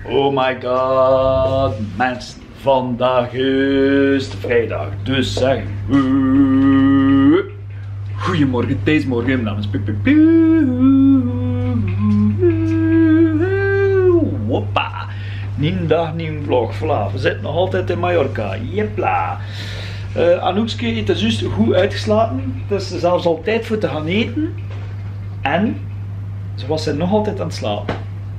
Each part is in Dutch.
Oh my god, mensen, vandaag is de vrijdag, dus zeg goedemorgen, deze morgen, mijn naam is Hoppa, nieuwe dag, nieuwe vlog, voilà, we zitten nog altijd in Mallorca, jepla. Anoukske heeft er juist goed uitgeslapen, dus er is zelfs al tijd voor te gaan eten en ze was nog altijd aan het slapen.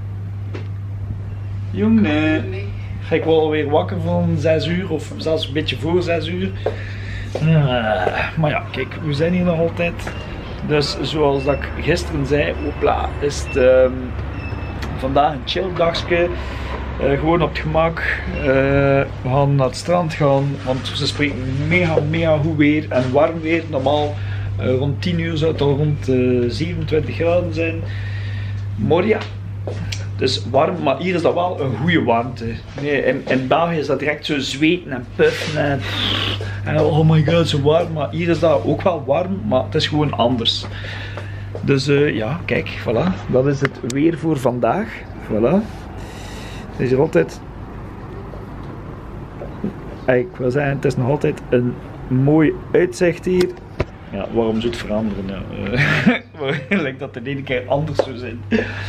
Jongen, ga ik wel weer wakker van 6 uur of zelfs een beetje voor 6 uur. Maar ja, kijk, we zijn hier nog altijd. Dus zoals dat ik gisteren zei, hopla, is het vandaag een chill dagje. Gewoon op het gemak. We gaan naar het strand gaan, want ze spreken mega goed weer en warm weer. Normaal rond 10 uur zou het al rond 27 graden zijn. Moria. Dus warm, maar hier is dat wel een goede warmte. Nee, in België is dat direct zo zweten en puffen en oh my god, zo warm. Maar hier is dat ook wel warm, maar het is gewoon anders. Dus ja, kijk, voilà. Dat is het weer voor vandaag. Voilà. Het is hier altijd... Ik wil zeggen, het is nog altijd een mooi uitzicht hier. Ja, waarom zou het veranderen? Lijkt dat de ene keer anders zou zijn.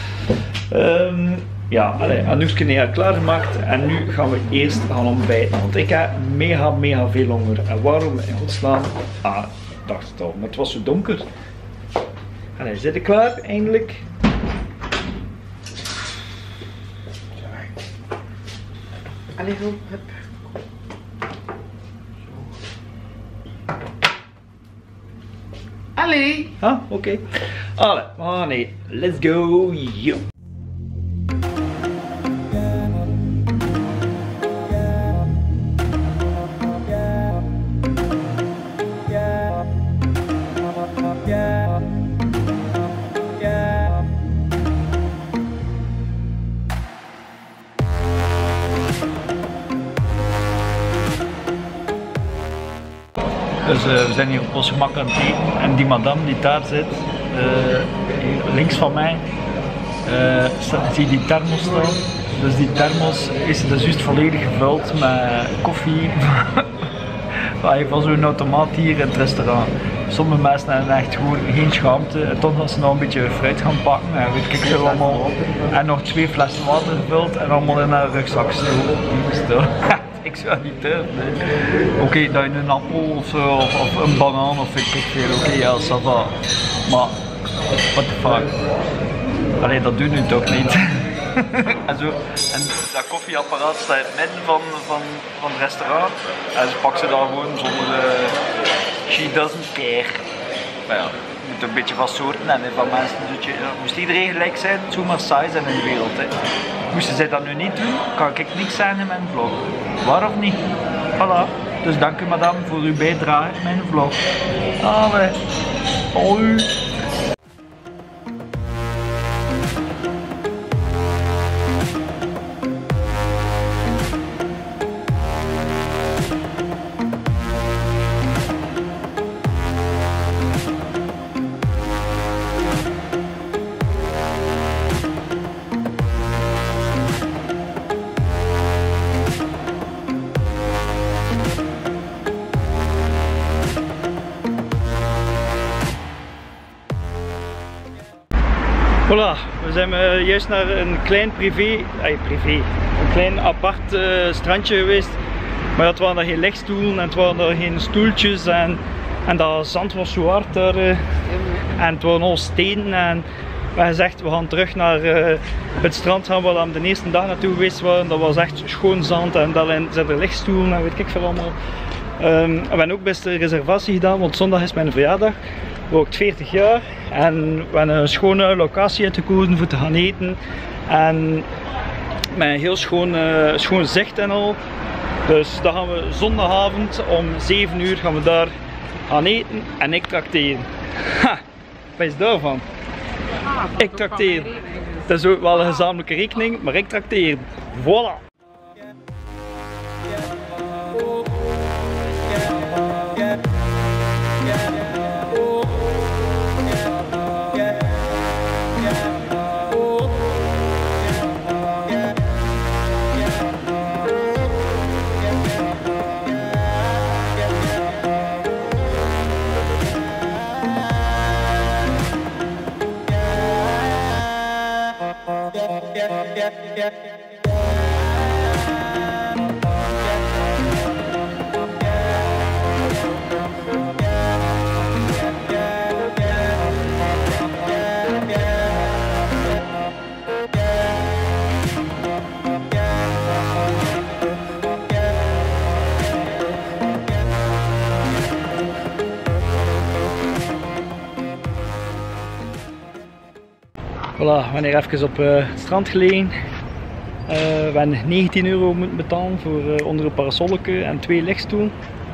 Ja, Anoukske heeft klaargemaakt en nu gaan we eerst gaan ontbijten. Want ik heb mega veel honger. En waarom in godsnaam? Ah, dacht het al, maar het was zo donker. Allee, zit ik klaar eindelijk? Allee, hup. Allee. Ah, oké. Allee, oh nee, let's go, yo. Dus we zijn hier op ons gemak aan het eten en die madame die daar zit, hier links van mij, zie je die thermos staan. Dus die thermos is dus juist volledig gevuld met koffie van zo'n automaat hier in het restaurant. Sommige mensen hebben echt gewoon geen schaamte en toch als ze nog een beetje fruit gaan pakken en weet ik veel allemaal. En nog 2 flessen water gevuld en allemaal in haar rugzak gestoken. Ik zou niet durven. Oké, dat je een appel of zo, of een banaan of ik veel. Oké, ja, ça va. Maar, what the fuck. Allee, dat doe je nu toch niet. en dat koffieapparaat staat in het midden van het restaurant. En ze pakt ze daar gewoon zonder... she doesn't care. Maar ja, je moet een beetje van soorten en van mensen. Moest iedereen gelijk zijn, het zou maar saai zijn in de wereld. Hè. Moesten zij dat nu niet doen, kan ik niks zijn in mijn vlog. Waar of niet? Voilà. Dus dank u madame voor uw bijdrage in mijn vlog. Allee. Hoi. Voilà, we zijn juist naar een klein een klein apart strandje geweest. Maar het waren er geen lichtstoelen en het waren er geen stoeltjes en dat zand was zo hard daar. En het waren al stenen en we hebben gezegd we gaan terug naar het strand gaan waar we de eerste dag naartoe geweest waren. Dat was echt schoon zand en daarin zitten er lichtstoelen en weet ik veel allemaal. We hebben ook best een reservatie gedaan, want zondag is mijn verjaardag. Word 40 jaar en we hebben een schone locatie uitgekozen voor te gaan eten en met een heel schoon zicht en al. Dus dan gaan we zondagavond om 7 uur gaan we daar gaan eten en ik trakteren. Ha, wat is daarvan? Ik trakteer. Dat is ook wel een gezamenlijke rekening, maar ik trakteer. Voilà! Voilà, we zijn hier even op het strand gelegen. We hebben 19 euro moeten betalen voor onder een parasolletje en 2 lichtstoelen.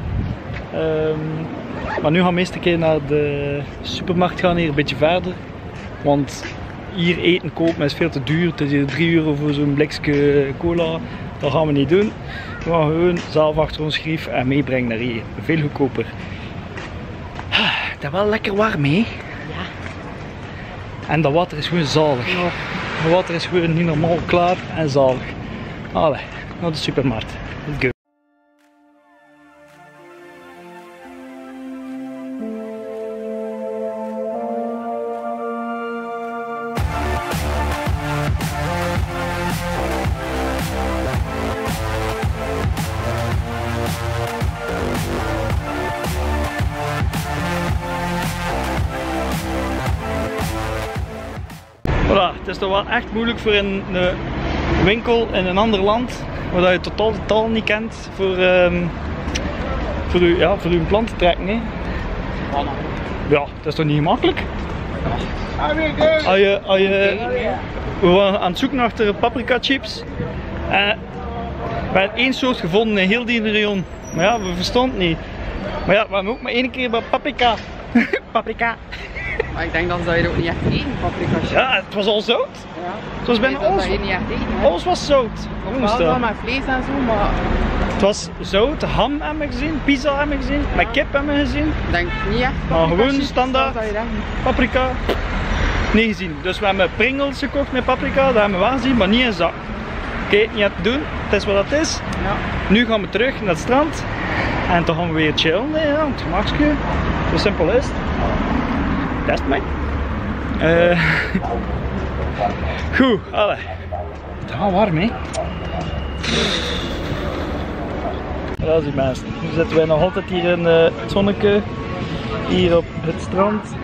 Maar nu gaan we meestal een keer naar de supermarkt gaan, hier een beetje verder. Want hier eten kopen is veel te duur. Het is hier 3 euro voor zo'n blikje cola. Dat gaan we niet doen. We gaan gewoon zelf achter ons grief en meebrengen naar hier. Veel goedkoper. Het is wel lekker warm, hè? En dat water is gewoon zalig. Ja. Het water is gewoon niet normaal klaar en zalig. Allee, naar de supermarkt. Let's go. Voilà, het is toch wel echt moeilijk voor een winkel in een ander land, waar je totaal de taal niet kent, voor uw plant te trekken. Hè. Ja, dat is toch niet gemakkelijk? We waren aan het zoeken naar paprika chips. We hebben 1 soort gevonden in heel die region. Maar ja, we verstonden het niet. Maar ja, we hebben ook maar 1 keer bij paprika. Paprika. Maar ik denk dan zou je er ook niet echt eten, paprika. Ja, het was al zout. Ja. Het was bijna alles. Alles was zout. Wel met vlees en zo, maar... Het was zout, ham hebben we gezien, pizza hebben we gezien, met kip hebben we gezien. Ik denk niet echt. Maar gewoon standaard paprika. Niet gezien. Dus we hebben Pringles gekocht met paprika, dat hebben we wel gezien, maar niet in zak. Oké, niet te doen, het is wat het is. Ja. Nu gaan we terug naar het strand. En dan gaan we weer chillen, ja, het gemakje. Zo simpel is het. Dat is het, man. Goed, allee. Het is wel warm, hè? Dat is die mensen. Nu zitten wij nog altijd hier in het zonnetje. Hier op het strand.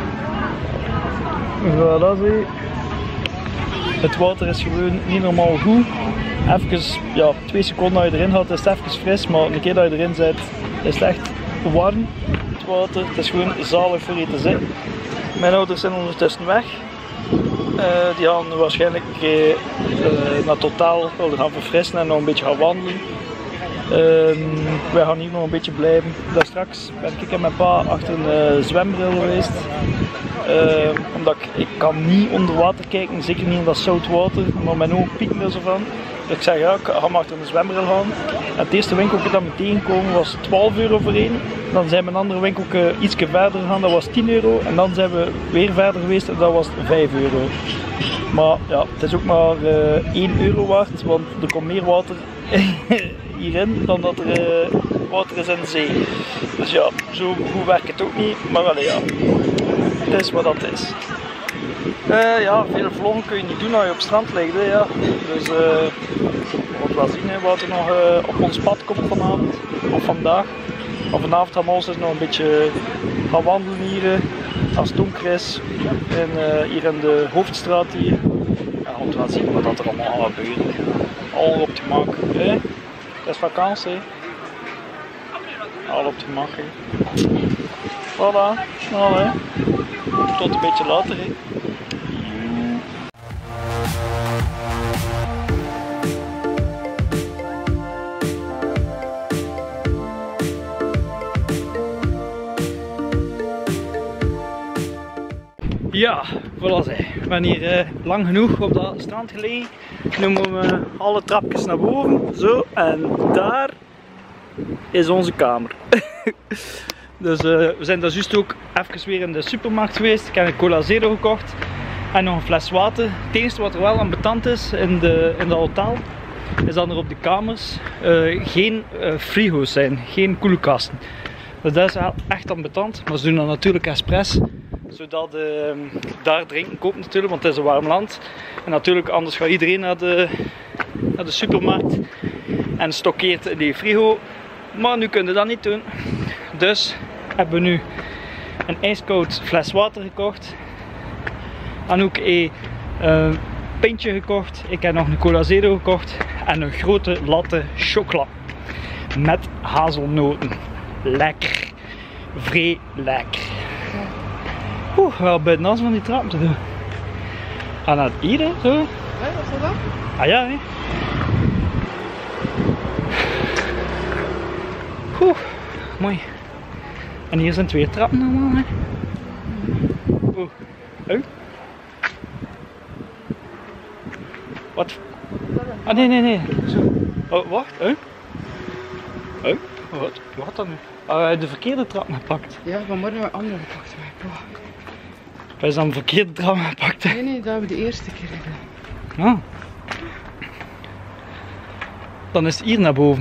Voilà, zie. Het water is gewoon niet normaal goed. Even, ja, 2 seconden dat je erin gaat is het even fris, maar een keer dat je erin zit is het echt warm. Het water, het is gewoon zalig voor je te zitten. Mijn ouders zijn ondertussen weg. Die gaan waarschijnlijk naar Totaal gaan verfrissen en nog een beetje gaan wandelen. Wij gaan hier nog een beetje blijven. Daar straks ben ik en mijn pa achter een zwembril geweest. Omdat ik kan niet onder water kijken, zeker niet in dat zout water, maar mijn ogen pieken er zo van. Dus ik zeg ja, ik ga maar achter een zwembril gaan. En het eerste winkeltje dat we tegenkomen was 12 euro voor één. Dan zijn we een andere winkeltje iets verder gegaan, dat was 10 euro. En dan zijn we weer verder geweest en dat was 5 euro. Maar ja, het is ook maar 1 euro waard, want er komt meer water hierin dan dat er water is in de zee. Dus ja, zo goed werkt het ook niet, maar wel ja, het is wat dat is. Ja, veel vloggen kun je niet doen als je op het strand ligt. Hè, ja. Dus we moeten wel zien hè, wat er nog op ons pad komt vanavond of vandaag. Maar vanavond gaan we ons dus nog een beetje gaan wandelen hier als het donker is. En, hier in de hoofdstraat hier. Ja, we moeten wel zien wat er allemaal gaat gebeuren. Al op de gemak. Hè. Het is vakantie. Al op de gemak. Hè. Voilà. Nou, hè. Tot een beetje later. Hè. Ja, voilà ze. Ik ben hier lang genoeg op dat strand gelegen. Nu moeten we alle trapjes naar boven. Zo, en daar is onze kamer. Dus we zijn daar juist ook even weer in de supermarkt geweest. Ik heb een Cola Zero gekocht en nog een fles water. Het enige wat er wel ambetant is in dat hotel, is dat er op de kamers geen frigo's zijn, geen koelkasten. Dus dat is echt ambetant, maar ze doen dat natuurlijk expres, Zodat daar drinken koopt natuurlijk, want het is een warm land. En natuurlijk, anders gaat iedereen naar de supermarkt en stockeert in die frigo. Maar nu kunnen we dat niet doen. Dus hebben we nu een ijskoud fles water gekocht. Anouk heeft een pintje gekocht. Ik heb nog een Cola Zero gekocht. En een grote latte chocola. Met hazelnoten. Lekker. Vrij lekker. Oeh, wel buiten als van die trap te doen. Aan het hier, hè, zo. Ja, wat is dat? Ah ja, hè. Oeh, mooi. En hier zijn 2 trappen allemaal, hè. Oeh. Oh. Wat? Ah, nee. Zo. Oh, wacht. Oh. Oh. Wat dan nu? Ah, de verkeerde trap gepakt. Ja, vanmorgen hebben we andere gepakt. Wij zijn de verkeerde trap gepakt. Nee, dat hebben we de eerste keer gedaan. Ah. Dan is het hier naar boven.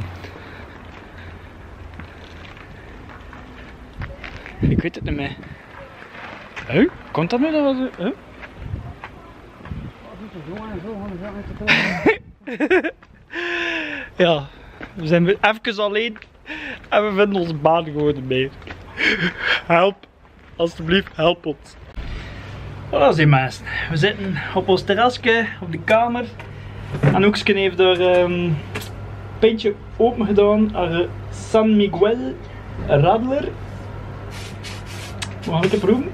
Ik weet het niet meer. Huh? Komt dat nu? Dat was... Huh? Ja, we zijn even alleen en we vinden onze baan gewoon niet meer. Help, alsjeblieft, help ons. Voilà, zie mensen. We zitten op ons terrasje, op de kamer. Anoukske heeft er een pintje open gedaan, haar San Miguel Radler. Mag ik het proeven?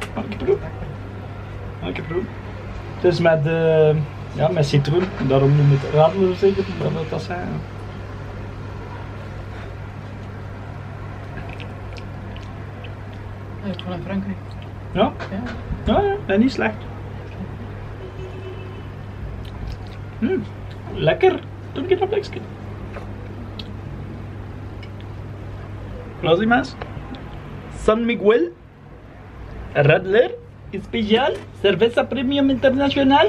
Het is met, ja, met citroen, daarom noem ik het Radler zeker, dat wil dat zijn. Ja, het is gewoon in Frankrijk. Ja? Ja, en niet slecht. Lekker. Doe ik dat plekje. Wat is mensen? San Miguel Radler Special Cerveza Premium Internacional.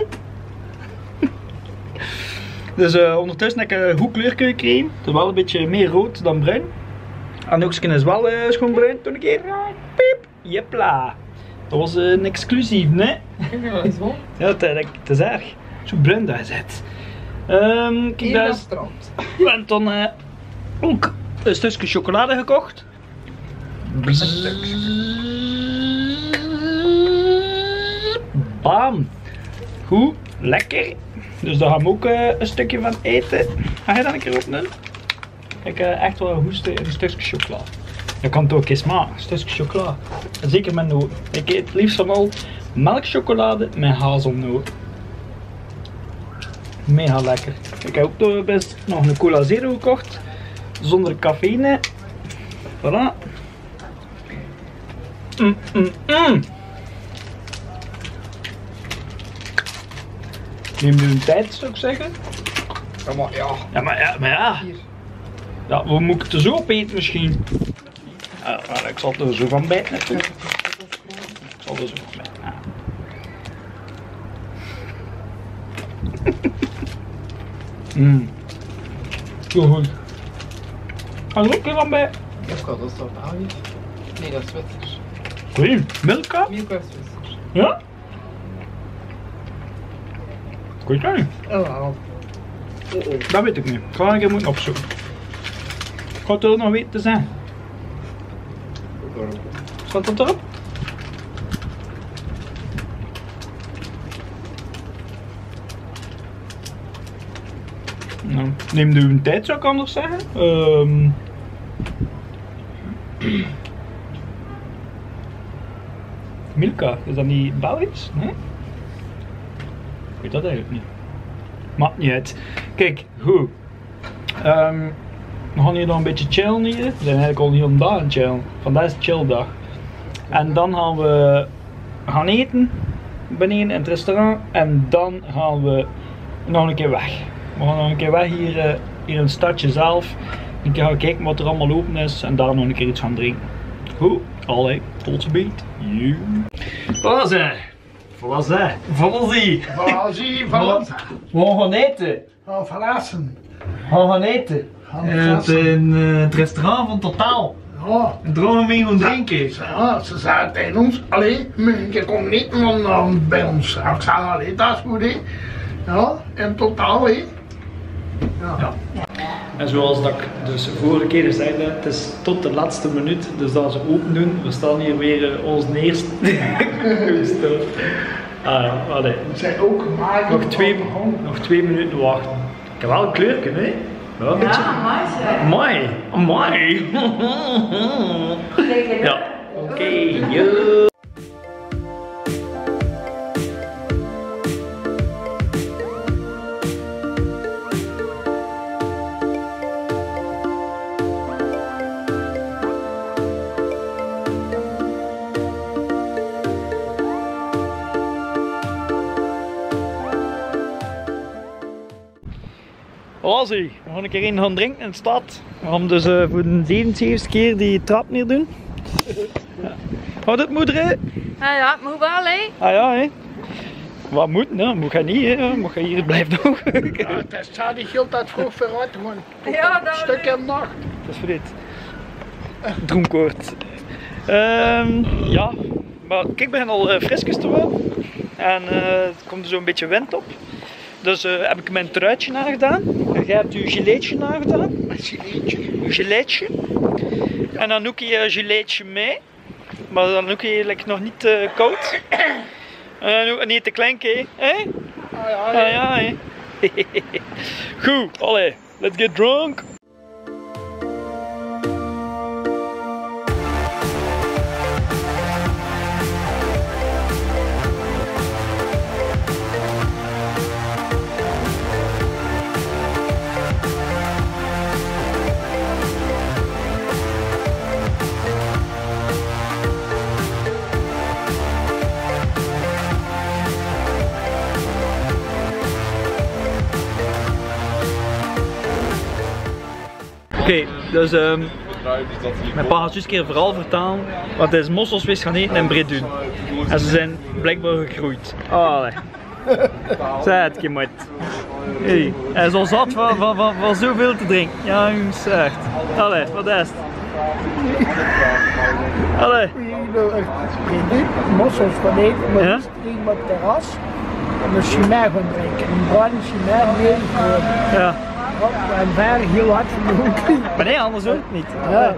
Dus ondertussen heb ik een goed kleurje gekregen. Het is wel een beetje meer rood dan bruin. Anoukske is wel schoon bruin toen een keer. Piep, jepla. Dat was een exclusief, hè? Ja, dat is wel. Ja, het is erg. Zo bruin dat je zit. Kijk daar. Strand. We hebben dan ook een stukje chocolade gekocht. Bam! Goed, lekker. Dus daar gaan we ook een stukje van eten. Ga je dat een keer opnemen? Ik heb echt wel een hoesten in een stukje chocolade. Je kan het ook eens maken, een stukje chocolade. En zeker met noten. Ik eet het liefst van al melkchocolade met hazelnoot. Mega lekker. Ik heb ook best nog een Cola Zero gekocht. Zonder cafeïne. Voilà. Neem nu een tijd, zou ik zeggen. Ja, maar ja. Ja. Hier. Ja, we moeten het er zo opeten misschien. Ja, ik zal er zo van bijten natuurlijk. Ik zal er zo van bijten. Ja. Zo goed. Ga er ook van bij. Dat is toch België? Nee, dat is Zwitsers. Goeie, Milka? Milka is Zwitsers. Ja? Ik weet het niet. Oh. Dat weet ik niet. Ik ga een keer moeten opzoeken. Gaat het er nog weten te zijn? Staat dat erop? Nou, neem nu een tijd, zou ik anders zeggen. Milka, is dat niet Belgisch? Nee? Ik weet dat eigenlijk niet. Maakt niet uit. Kijk, goed. We gaan hier nog een beetje chillen hier. We zijn eigenlijk al heel een dag aan het chillen. Vandaag is chilldag. En dan gaan we gaan eten beneden in het restaurant. En dan gaan we nog een keer weg. We gaan nog een keer weg hier in het stadje zelf. Een keer gaan kijken wat er allemaal open is. En daar nog een keer iets gaan drinken. Goed, allee, tot ziens. Voilà zij. Voilà zij. Voilà zie. Voilà. We gaan eten. Verrassen. We gaan eten. In het restaurant van Totaal. Ja. En dromen mee gewoon drinken. Ja, ze zeiden tegen ons, allee, je komt niet bij ons. Ik zei, allee, dat is goed, hè. Ja, in totaal, hè. Ja. En zoals dat ik dus vorige keer zei, het is tot de laatste minuut, dus dat ze open doen. We staan hier weer ons eerste. Ah ja, allee. Het zijn ook gemaakt. Nog 2 minuten wachten. Ik heb wel een kleurje, hè? Ja, een beetje. Mooi. Mooi. Ja, oké, yo. Ozzy, we gaan een keer in gaan drinken in de stad. We gaan dus voor de 77ste keer die trap neer doen. Gaat het moeder, hè? Ja, moet wel, hè? Ah ja, hè? Wat moet, nou? Moet je niet, hè? Moet je hier blijven nog? Ja, het staat niet heel dat vroeg vooruit gewoon. Ja, Een stuk in de nacht. Dat is voor dit. Dronkoord. Ja, maar ik begin al frisjes te worden. En er komt er zo'n beetje wind op. Dus heb ik mijn truitje nagedaan. En jij hebt je giletje nagedaan. Een giletje. Een giletje. En dan doe je giletje mee. Maar dan doe je nog niet koud. En dan niet te klein, hè? Ah ja, Ah ja, hè? Goed, allee, let's get drunk. Oké, dus mijn pa gaat juist een keer vooral vertalen wat hij mosselsvis gaan eten in Bredun. En ze zijn blijkbaar gegroeid. Allee. Zeg het, Kimot. Hey, hij is al zat van zoveel te drinken. Ja, jongens, echt. Allee, wat is het? Allee. Mossels van eten, maar Ja? niet drinken op het terras. En een chimère gaan drinken. Een bruine chimère mee. Ja. En ver heel hard genoeg. Maar nee, anders ook niet. Ja.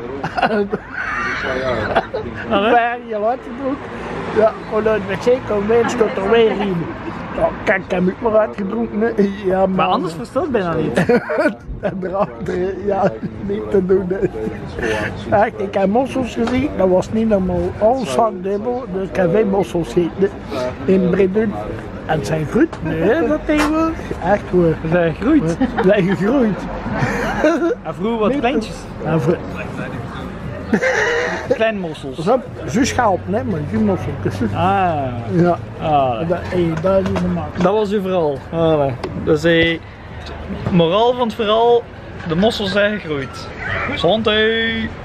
Allee. Ver heel hard genoeg. Ja, gewoon uit het wc komen mensen tot er weer in. Ja, kijk, ik heb ik maar uitgedronken. Hè. Ja, Maar anders verstaat het bijna niet. En erachter, ja, niet te doen. Hè. Echt, ik heb mossels gezien, dat was niet normaal. Alles zakdubbel, dus ik heb veel mossels gegeten in Bredun. En het zijn goed, nee, dat tegenwoordig. Echt hoor. Ze zijn gegroeid. Ze zijn gegroeid. En vroeger wat kleintjes. En voor, Kleine mossels. pas op, zo schelpen, hè, maar geen mossels. Ah. Ja, Ah. dat is niet normaal. Dat was uw verhaal. Allee. Dus moraal van het verhaal, de mossels zijn gegroeid. Santé!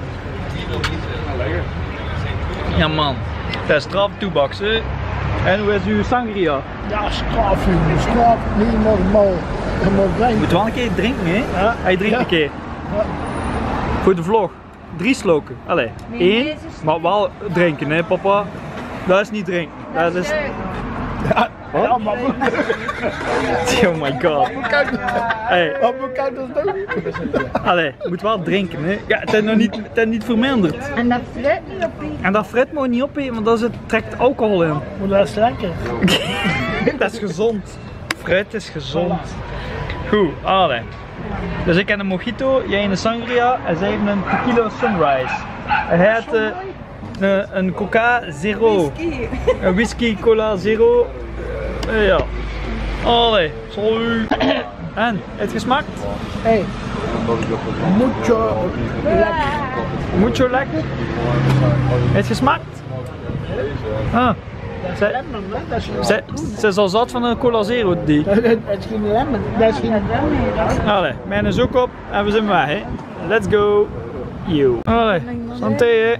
Ja man, dat is straf toebaks, hè. En hoe is uw sangria? Ja, straf, jongen, straf, niet normaal. Je moet Je drinken. moet wel een keer drinken, hè? Ja. Hij drinkt Ja. een keer. Ja. Voor de vlog. 3 sloken. Allee, 1, maar wel drinken, hè papa? Dat is niet drinken. Dat is... Ja, Wat? ja, maar Oh my god. Hey. wat moet ik dus doen? Allee, je moet wel drinken, hè? Ja, het is niet verminderd. En dat fruit niet op En dat fruit moet je niet opeten, want dat trekt alcohol in. Maar dat is lekker. Dat is gezond. Fruit is gezond. Goed, allee. Dus ik heb een mojito, jij een sangria en zij hebben een tequila sunrise. En hij had een coca zero. Een whisky cola zero. Ja. Allee, salut. En, het gesmaakt? Hey, mucho lekker. Mucho lekker. Het gesmaakt? Ah. Zij, zij is al zat van een cola zero die. Dat is geen lemon, dat is geen Allee, mijn is ook op en we zijn weg, hè. Let's go. Yo. Allee, santé, hè.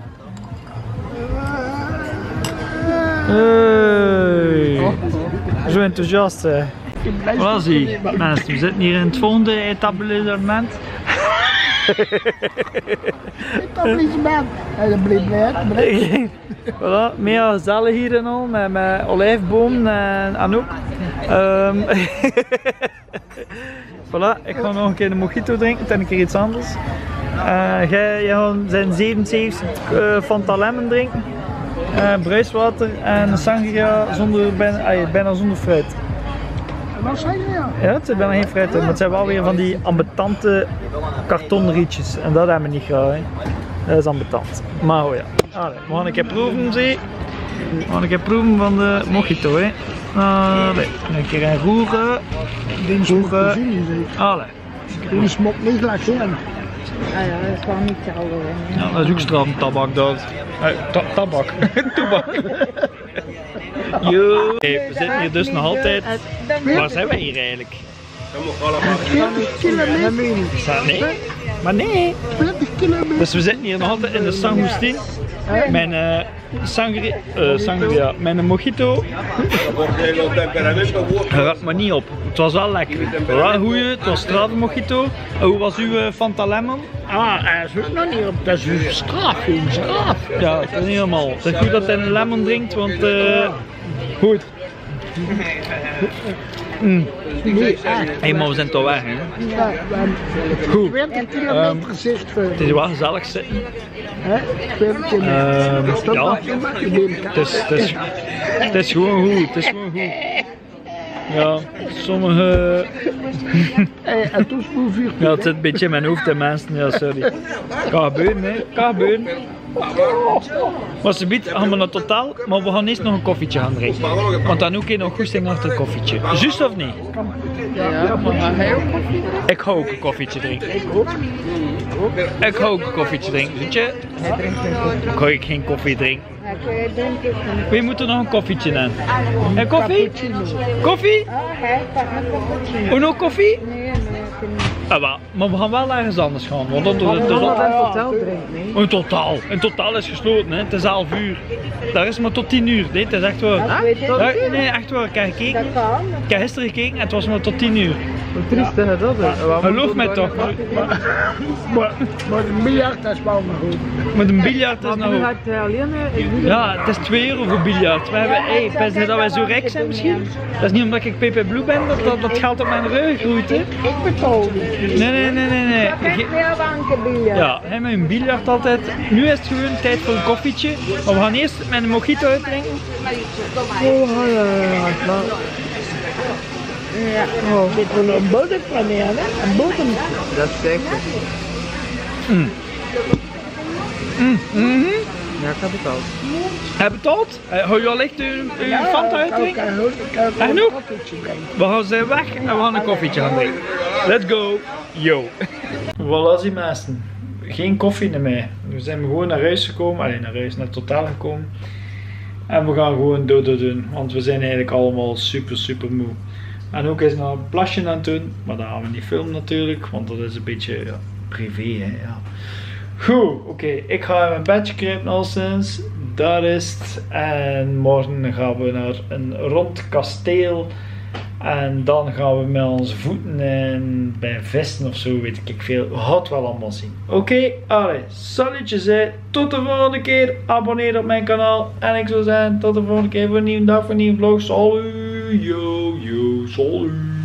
Hey. Zo enthousiast, hè. Voilà, zie. Mensen, we zitten hier in het volgende etablissement. Ik kan niet meer. En dan bleef blij. Voilà, mega gezellig hier en al, met olijfboom en Anouk. Voilà, ik ga nog een keer een mojito drinken en een keer iets anders. Jij gaat zijn 77 Fanta Lemon drinken, bruiswater en sangria bijna zonder fruit. Wat zei je ja? Ja, het zit bijna geen fruit in, maar het zijn wel weer van die ambetante kartonrietjes en dat hebben we niet graag. Hè. Dat is ambetant. Maar oh ja. Allee, we gaan een keer proeven, zie. We gaan een keer proeven van de mojito, hè. Allee, een keer een roeren. Allee. Die smokt niet lekker. Ah ja, dat is gewoon niet hetzelfde. Ja, dat is ook straf tabak dat. Tabak. Toebak. Yo. Hey, we zitten hier dus nog altijd. Waar zijn we hier eigenlijk? 20 kilometer. Nee. Maar nee. 20 kilometer. Dus we zitten hier nog altijd in de San Agustin. Mijn sangria, mijn mojito. Raakt me niet op. Het was wel lekker. Het was wel een goeie, het was straf mojito. Hoe was uw Fanta Lemon? Ah, hij is ook nog niet op. Dat is een straf, een straf. Ja, het is niet helemaal. Het is goed dat hij een lemon drinkt, want goed. Nee, echt. Hé, maar we zijn toch weg, hè? Ja, Goed. 20 kilometer gezicht voor. Het is wel gezellig zitten. Hè? 20 kilometer. Ja, het is gewoon goed. Het is gewoon goed. Ja, sommige... En toen spoel 4 Ja, het zit een beetje in mijn hoofd, hè, mensen. Ja, sorry. Kan gebeuren, hè. Kan gebeuren. Maar ze biedt gaan we naar totaal, maar we gaan eerst nog een koffietje gaan drinken. Want dan ook nog goesting achter een koffietje. Juist of niet? Ja, maar ga jij ook koffie? Ik ga ook een koffietje drinken. Ik ga ook een koffietje drinken, weet je? Hij drinkt geen koffie. Ik ga ook geen koffie drinken. Ik denk het niet. Wie moet er nog een koffietje in? En koffie? Koffie? Ah, hij pak een cappuccino. En nog koffie? Nee, nee, ik niet. Ah, wel. Maar we gaan wel ergens anders gaan, want dat is Wat op. een hotel drinkt, nee? In totaal is gesloten, hè. Het is 11 uur. Daar is maar tot 10 uur. Nee, het is echt waar. Dat weet ik Ja, niet. nee, echt waar. Ik heb gekeken. Dat kan. Ik heb gisteren gekeken en het was maar tot 10 uur. Hoe triest is dat? Geloof mij toch. Maar de miljard is wel nog goed. Met een biljart is Maar nou... nu gaat hij alleen Ja, het is 2 euro voor biljart. We hebben, best dat wij zo rijk zijn misschien. Dat is niet omdat ik PP Blue ben dat geld op mijn rug groeit, hè. Ik betaal niet. Nee. Dat is weer bankenbier. Ja, hij met een biljart altijd. Nu is het gewoon tijd voor een koffietje. Maar we gaan eerst met een mojito uitdrinken. Ja, dit is een bodem van hier, hè? Een bodem. Dat is zeker. Ja, ik heb betaald. Hij betaalt? Hou je al echt uw Fanta uitdrinken? En nog? We gaan zijn weg en we gaan een koffietje gaan drinken. Let's go! Yo! Voilà, zie mensen. Geen koffie meer. We zijn gewoon naar huis gekomen. Alleen naar huis, naar totaal gekomen. En we gaan gewoon dodo doen. Want we zijn eigenlijk allemaal super moe. En ook is nog een plasje aan het doen. Maar dat gaan we niet filmen natuurlijk. Want dat is een beetje privé, hè. Ja. Goed, oké. Ik ga in mijn bedje kruipen al sinds. Daar is het. En morgen gaan we naar een rond kasteel. En dan gaan we met onze voeten en bij vissen of zo, weet ik veel. We gaan het wel allemaal zien. Oké, allee, salutjes hè. Tot de volgende keer. Abonneer op mijn kanaal. En ik zou zeggen, tot de volgende keer voor een nieuwe dag, voor een nieuwe vlog. Salut, yo, salut.